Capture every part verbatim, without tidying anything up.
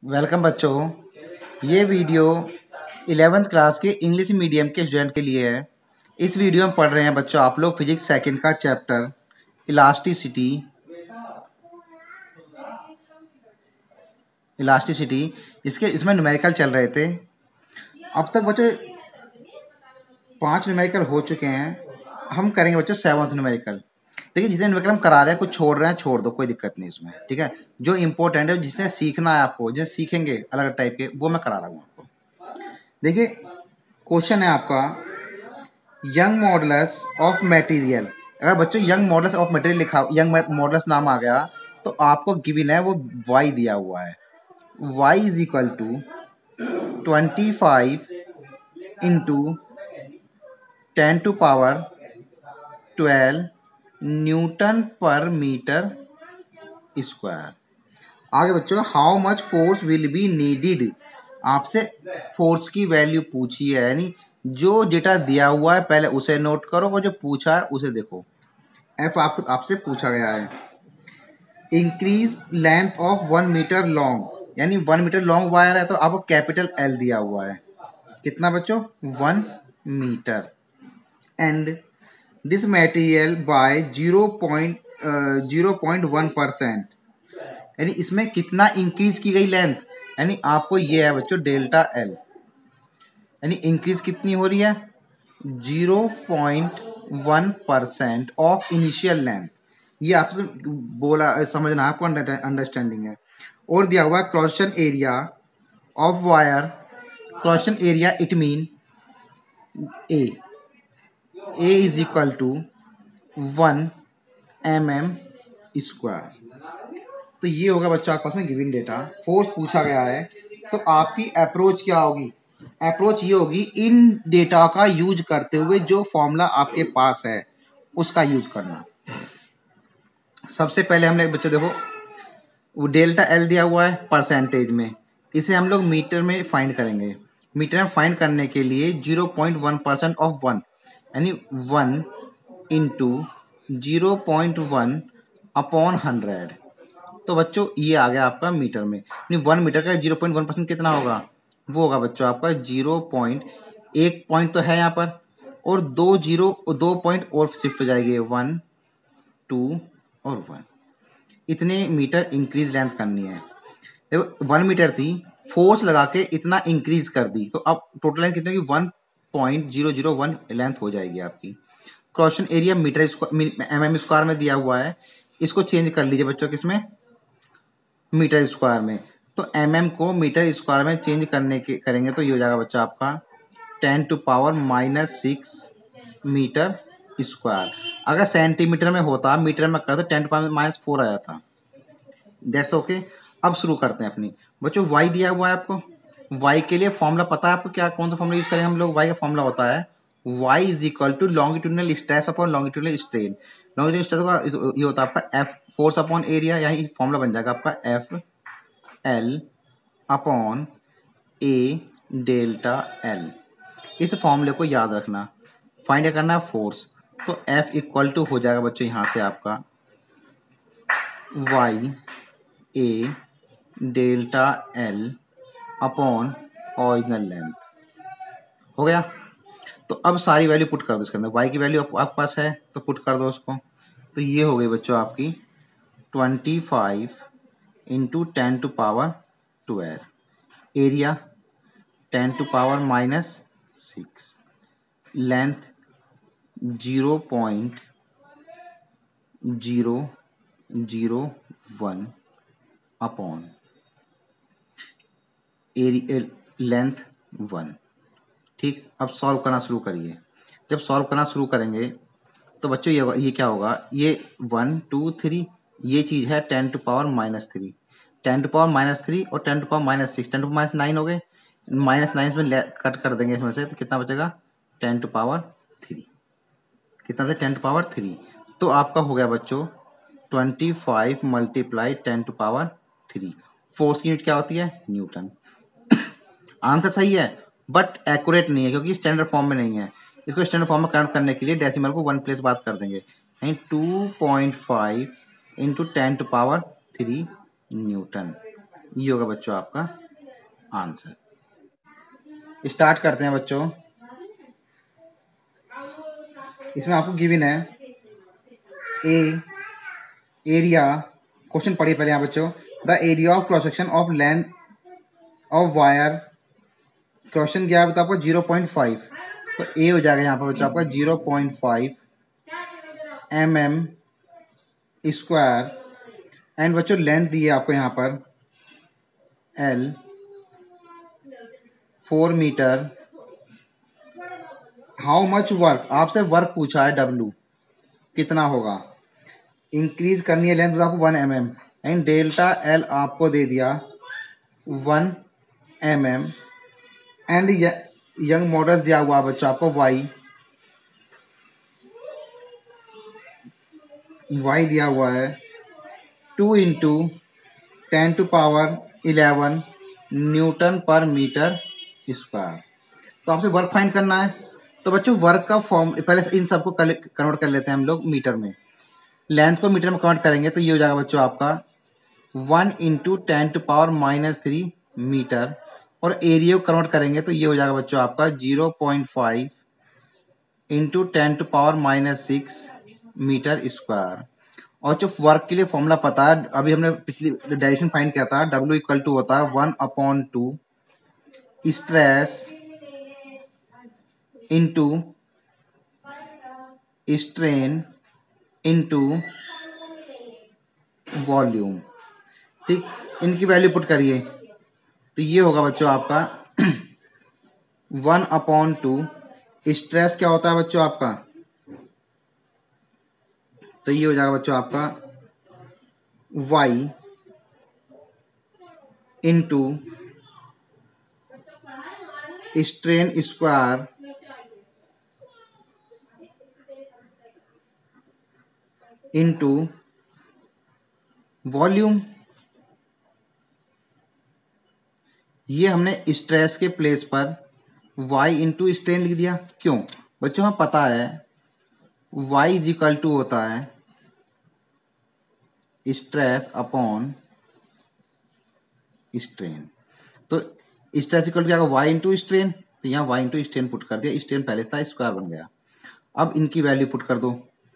Welcome बच्चों। ये video eleventh class के इंग्लिश मीडियम के स्टूडेंट के लिए है। इस वीडियो में पढ़ रहे हैं बच्चों आप लोग फिजिक्स सेकंड का चैप्टर इलास्टिसिटी इलास्टिसिटी इसके इसमें न्यूमेरिकल चल रहे थे। अब तक बच्चों पांच न्यूमेरिकल हो चुके हैं। हम करेंगे बच्चों सेवंथ न्यूमेरिकल। देखिए जितने न्यूमेरिकल हम करा रहे हैं, कुछ छोड़ रहे हैं छोड़ दो, कोई दिक्कत नहीं इसमें, ठीक है। जो इंपॉर्टेंट है, जिसने सीखना है आपको, जिसे सीखेंगे अलग टाइप के, वो मैं करा रहा हूँ आपको। देखिए क्वेश्चन है आपका, यंग मॉडुलस ऑफ मटेरियल। अगर बच्चों यंग मॉडुलस ऑफ मटेरियल लिखा, यंग मॉडुलस नाम आ गया, तो आपको गिवन है वो y दिया हुआ है। y is equal to twenty five into ten to power twelve newton पर मीटर स्क्वायर। आगे बच्चों, how much force will be needed. आपसे फोर्स की वैल्यू पूछी है, यानी जो डेटा दिया हुआ है पहले उसे नोट करो और जो पूछा है उसे देखो। एफ आपको आपसे पूछा गया है, increase length of one metre long, यानी वन मीटर लॉन्ग वायर है तो आपको कैपिटल एल दिया हुआ है। कितना बच्चों? One metre. And this material by zero point zero point one percent, यानी इसमें कितना इंक्रीज की गई लेंथ, यानी आपको ये है बच्चों डेल्टा एल, यानी इंक्रीज कितनी हो रही है? Zero point one percent of initial length. ये आपसे बोला, समझना आपको अंडरस्टैंडिंग है। और दिया हुआ cross section area of wire, cross section area it mean A A is equal to one M M square. तो ये होगा बच्चों आपके पास में गिवन डेटा। फोर्स पूछा गया है तो आपकी अप्रोच क्या होगी? अप्रोच ये होगी, इन डेटा का यूज करते हुए जो फॉर्मूला आपके पास है उसका यूज करना। सबसे पहले हम लोग बच्चों देखो, वो डेल्टा एल दिया हुआ है परसेंटेज में, इसे हम लोग मीटर में फाइंड करेंगे। मीटर में फाइंड करने के लिए zero point one percent of one, यानी one into zero point one upon hundred. तो बच्चों ये आ गया आपका मीटर में। नहीं, वन मीटर का जीरो पॉइंट वन परसेंट कितना होगा? वो होगा बच्चों आपका जीरो पॉइंट, एक पॉइंट तो है यहाँ पर और दो जीरो, दो पॉइंट और शिफ्ट हो जाएंगे, वन टू और वन। इतने मीटर इंक्रीज लेंथ करनी है। देखो वन मीटर थी, फोर्स लगा के इतना इंक्रीज कर दी, तो अब टोटल लेंथ कितनी होगी? One point zero zero one length हो जाएगी आपकी। Cross section area metre M M square में दिया हुआ है, इसको चेंज कर लीजिए बच्चों किसमें? मीटर स्क्वायर में। तो एम एम को मीटर स्क्वायर में चेंज करने के करेंगे तो ये हो जाएगा बच्चों आपका ten to power minus six metre square. अगर सेंटीमीटर में होता, मीटर में करते, ten to power minus four आ जाता। That's okay. अब शुरू करते हैं अपनी। बच्चों वाई दिया हुआ है आपको, वाई के लिए फॉर्मूला पता है आपको? क्या कौन सा फॉर्मूला यूज करेंगे हम लोग? वाई का फॉर्मूला होता है Y is equal to longitudinal stress upon longitudinal strain. Longitudinal stress का ये होता है आपका एफ, फोर्स अपॉन एरिया, यही फॉर्मूला बन जाएगा आपका F L upon A delta L. इस फॉर्मूले को याद रखना। फाइंड करना है फोर्स, तो एफ इक्वल टू हो जाएगा बच्चों यहाँ से आपका Y A delta L upon original length. हो गया। तो अब सारी वैल्यू पुट कर दो इसके अंदर। वाई की वैल्यू आपके पास है तो पुट कर दो उसको। तो ये हो गई बच्चों आपकी twenty five into ten to power twelve, area ten to power minus six, length zero point zero zero one upon area length one. ठीक, अब सॉल्व करना शुरू करिए। जब सॉल्व करना शुरू करेंगे तो बच्चों ये ये क्या होगा? ये वन टू थ्री, ये चीज़ है ten to power minus three, ten to power minus three और ten to power minus six, ten to power minus nine हो गए। माइनस नाइन में कट कर देंगे इसमें से, तो कितना बचेगा? Ten to power three. कितना बचेगा? Ten to power three. तो आपका हो गया बच्चों twenty five multiply ten to power three. Force की यूनिट क्या होती है? न्यूटन। आंसर सही है बट एक्यूरेट नहीं है क्योंकि स्टैंडर्ड फॉर्म में नहीं है। इसको स्टैंडर्ड फॉर्म में कन्वर्ट करने के लिए डेसिमल को वन प्लेस बात कर देंगे, यानी two point five into ten to power three newton. ये होगा बच्चों आपका आंसर। स्टार्ट करते हैं बच्चों। इसमें आपको गिवन है ए एरिया, क्वेश्चन पढ़िए पहले यहाँ बच्चों। The area of cross section of length of wire, question क्या है बता आपको जीरो पॉइंट फाइव, तो ए हो जाएगा यहाँ पर बच्चों आपका zero point five M M square. And बच्चों लेंथ दी है आपको यहाँ पर L four metre. How much work, आपसे वर्क पूछा है डब्लू कितना होगा। इंक्रीज करनी है लेंथ आपको one M M and delta L आपको दे दिया one M M. And young model दिया हुआ बच्चों आपको वाई वाई दिया हुआ है two into ten to power eleven newton पर मीटर स्क्वायर। तो आपसे वर्क फाइंड करना है। तो बच्चों वर्क का फॉर्म पहले इन सबको कन्वर्ट कर लेते हैं हम लोग मीटर में। लेंथ को मीटर में कन्वर्ट करेंगे तो ये हो जाएगा बच्चों आपका one into ten to power minus three metre. और एरिया को कन्वर्ट करेंगे तो ये हो जाएगा बच्चों आपका zero point five into ten to power minus six metre square. और जो वर्क के लिए फॉर्मूला पता है, अभी हमने पिछली डायरेक्शन फाइंड किया था, डब्ल्यू इक्वल टू होता है one upon two stress into strain into volume. ठीक, इनकी वैल्यू पुट करिए तो ये होगा बच्चों आपका वन अपॉन टू स्ट्रेस क्या होता है बच्चों आपका, तो ये हो जाएगा बच्चों आपका y into strain square into volume. ये हमने स्ट्रेस के प्लेस पर y इंटू स्ट्रेन लिख दिया। क्यों बच्चों, हमें पता है y इज इक्वल टू होता है स्ट्रेस अपॉन स्ट्रेन। तो स्ट्रेस इक्वल टू क्या होगा y इंटू स्ट्रेन, तो यहाँ y इंटू स्ट्रेन पुट कर दिया, स्ट्रेन पहले था स्क्वायर बन गया। अब इनकी वैल्यू पुट कर दो,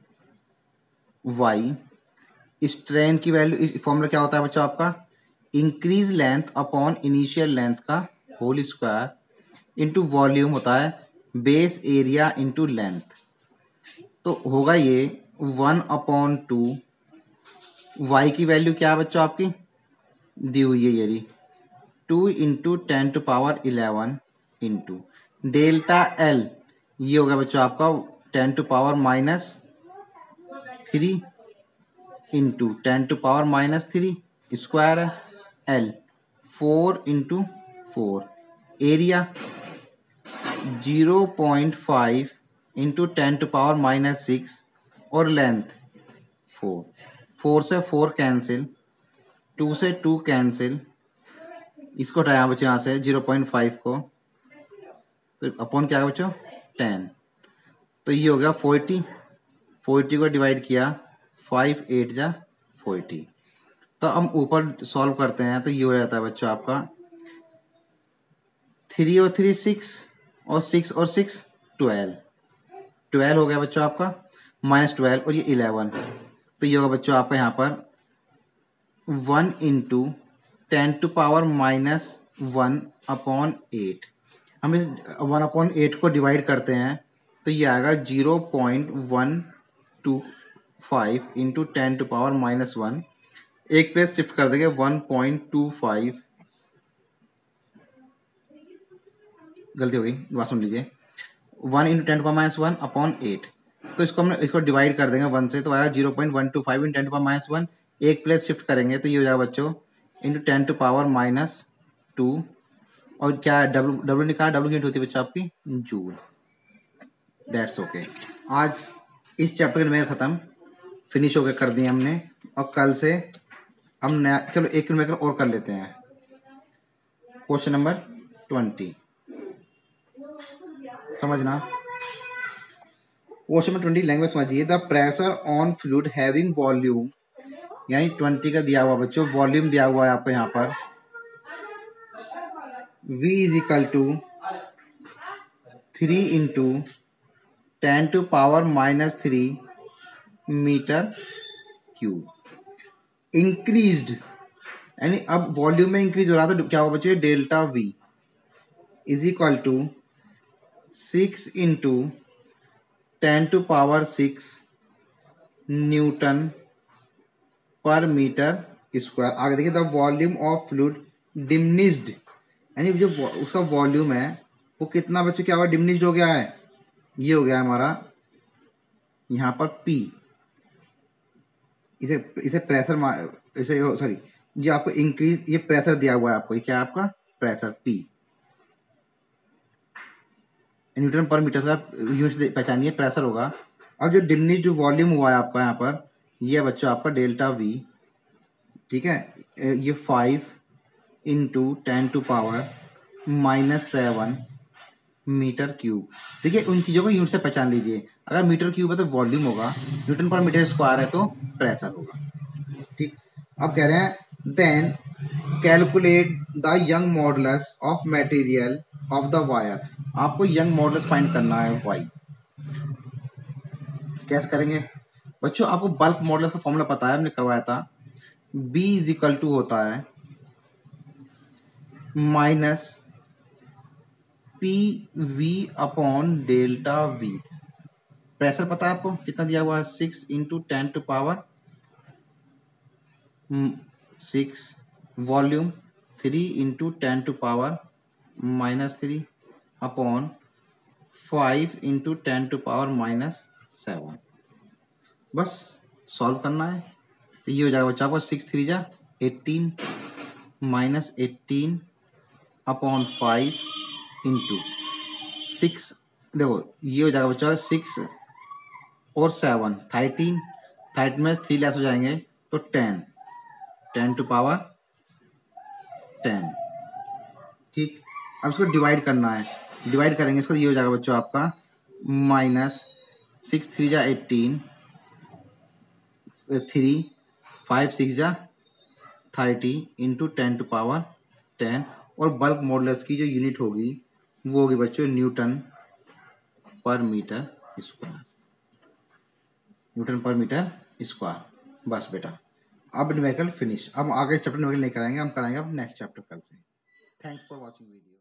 y स्ट्रेन की वैल्यू फॉर्मूला क्या होता है बच्चों आपका increase length upon initial length का होल स्क्वायर इंटू वॉल्यूम होता है बेस एरिया इंटू लेंथ। तो होगा ये वन अपॉन टू, वाई की वैल्यू क्या है बच्चों आपकी दी हुई है ये two into ten to power eleven into delta L, ये होगा बच्चों आपका ten to power minus three into ten to power minus three square है L four into four. Area zero point five into ten to power minus six और length four. Four से four cancel, two से two cancel, इसको हटाया बच्चों यहाँ से zero point five को, तो अपॉन क्या है बच्चों टेन। तो ये हो गया फोर्टी, फोर्टी को डिवाइड किया फाइव एट जा फोर्टी। तो हम ऊपर सॉल्व करते हैं तो ये हो जाता है बच्चों आपका थ्री और थ्री सिक्स और सिक्स और सिक्स ट्वेल्व, ट्वेल्व हो गया बच्चों आपका माइनस ट्वेल्व और ये इलेवन। तो ये होगा बच्चों आपका यहाँ पर one into ten to power minus one upon eight. हम इस वन अपॉन एट को डिवाइड करते हैं तो ये आएगा zero point one two five into ten to power minus one. एक प्लेस शिफ्ट कर देंगे वन पॉइंट टू फाइव, गलती हो गई बात सुन लीजिए, one into ten to power minus one upon eight. तो इसको हमने इसको डिवाइड कर देंगे वन से तो आएगा zero point one two five into ten to power minus one. एक प्लेस शिफ्ट करेंगे तो ये हो जाएगा बच्चों into ten to power minus two. और क्या डब्ल्यू डब्ल्यू निकाला, डब्ल्यू की होती है बच्चों आपकी जूल। That's okay. आज इस चैप्टर के मेरे खत्म फिनिश हो गए कर दिए हमने। और कल से हम नया चलो एक किलोमीटर और कर लेते हैं। क्वेश्चन नंबर ट्वेंटी समझना। क्वेश्चन नंबर ट्वेंटी लैंग्वेज समझिए। The pressure on fluid having volume, यानी ट्वेंटी का दिया हुआ बच्चों वॉल्यूम दिया हुआ है आपको यहाँ पर v is equal to three into ten to power minus three metre cube. Increased यानी अब वॉल्यूम में इंक्रीज हो रहा था, तो क्या होगा बच्चे, delta V is equal to six into ten to power six newton पर मीटर स्क्वायर। आगे देखिए, the volume of fluid diminished यानी जो उसका वॉल्यूम है वो कितना बच्चों क्या हुआ, डिमिनिश्ड हो गया है। ये हो गया हमारा यहाँ पर P, इसे इसे प्रेशर इसे सॉरी ये आपको इंक्रीज, ये प्रेशर दिया हुआ है आपको, ये क्या है आपका प्रेशर P न्यूटन पर मीटर स्क्वायर यूनिट पहचानिए, प्रेशर होगा। अब जो डिमिनिश्ड जो वॉल्यूम हुआ है आपका यहाँ पर, ये बच्चों आपका डेल्टा V, ठीक है, ये five into ten to power minus seven metre cube. देखिए उन चीज़ों को यूनिट से पहचान लीजिए, अगर मीटर क्यूब है तो वॉल्यूम होगा, न्यूटन पर मीटर स्क्वायर है तो प्रेशर होगा। ठीक, अब कह रहे हैं then calculate the Young modulus of material of the wire. आपको यंग मॉडुलस फाइंड करना है वाई। कैसे करेंगे बच्चों, आपको बल्क मॉडुलस का फॉर्मूला पता है, हमने करवाया था। B इज इक्वल टू होता है minus P V upon delta V. Pressure पता है आपको कितना दिया हुआ है, six into ten to power six, volume three into ten to power minus three upon five into ten to power minus seven. बस सॉल्व करना है, तो ये हो जाएगा बच्चा आपको सिक्स थ्री जा eighteen minus eighteen upon five into six, देखो ये हो जाएगा बच्चा सिक्स और सेवन थर्टीन, थर्टीन में थ्री लेस हो जाएंगे तो ten, ten to power ten. ठीक, अब इसको डिवाइड करना है, डिवाइड करेंगे इसको, ये हो जाएगा बच्चों आपका माइनस सिक्स थ्री जा एट्टीन, थ्री फाइव सिक्स जा thirty into ten to power ten, और बल्क मॉडुलस की जो यूनिट होगी वो होगी बच्चों न्यूटन पर मीटर स्क्वायर, न्यूटन पर मीटर स्क्वायर। बस बेटा अब न्यूमेरिकल फिनिश। अब आगे चैप्टर न्यूमेरिकल नहीं कराएंगे, हम कराएंगे अब नेक्स्ट चैप्टर कल से। Thanks for watching video.